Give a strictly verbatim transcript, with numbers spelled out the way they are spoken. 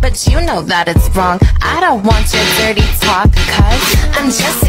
but you know that it's wrong. I don't want your dirty talk, cause I'm just